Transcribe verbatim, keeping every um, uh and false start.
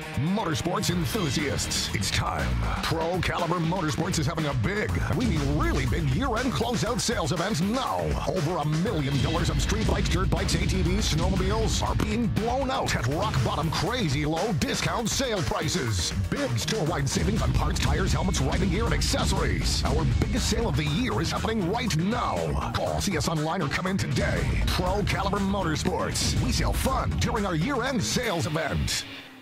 Motorsports enthusiasts, it's time. Pro Caliber Motorsports is having a big, we mean really big year-end closeout sales event now. Over a million dollars of street bikes, dirt bikes, A T Vs, snowmobiles are being blown out at rock-bottom crazy low discount sale prices. Big store-wide savings on parts, tires, helmets, riding gear, and accessories. Our biggest sale of the year is happening right now. Call, see us online, or come in today. Pro Caliber Motorsports. We sell fun during our year-end sales event.